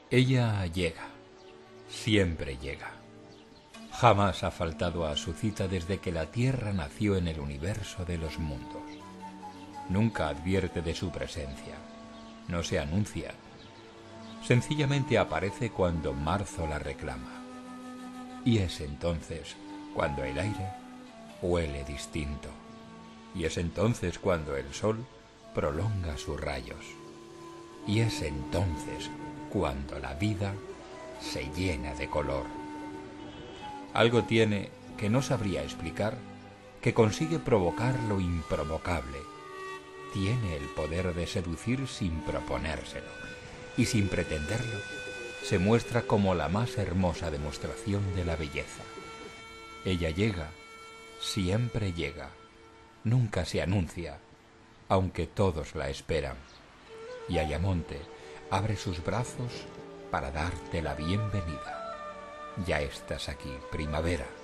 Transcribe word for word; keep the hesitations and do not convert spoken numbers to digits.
Ella llega, siempre llega. Jamás ha faltado a su cita desde que la Tierra nació en el universo de los mundos. Nunca advierte de su presencia, no se anuncia. Sencillamente aparece cuando marzo la reclama. Y es entonces cuando el aire huele distinto. Y es entonces cuando el sol prolonga sus rayos. Y es entonces cuando la vida se llena de color. Algo tiene que no sabría explicar, que consigue provocar lo improvocable. Tiene el poder de seducir sin proponérselo, y sin pretenderlo, se muestra como la más hermosa demostración de la belleza. Ella llega, siempre llega, nunca se anuncia, aunque todos la esperan. Y Ayamonte abre sus brazos para darte la bienvenida. Ya estás aquí, primavera.